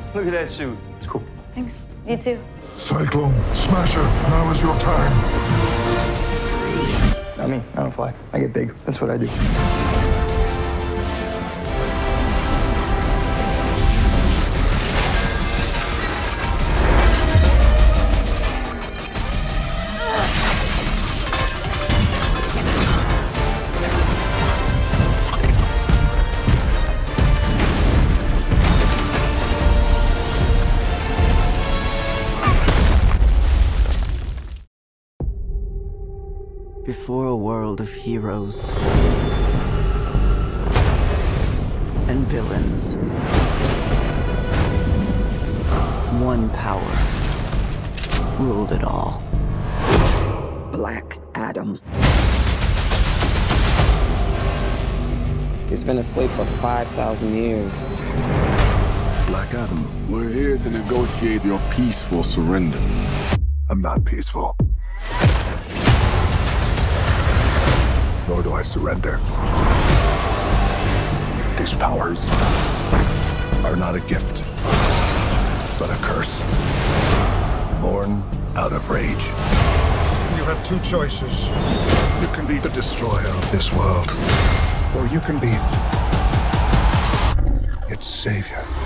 Look at that suit. It's cool. Thanks. You too. Cyclone, Smasher, now is your time. I mean, I don't fly. I get big. That's what I do. Before a world of heroes and villains, one power ruled it all. Black Adam. He's been asleep for 5,000 years. Black Adam. We're here to negotiate your peaceful surrender. I'm not peaceful. Nor do I surrender. These powers are not a gift, but a curse. Born out of rage. You have two choices. You can be the destroyer of this world, or you can be its savior.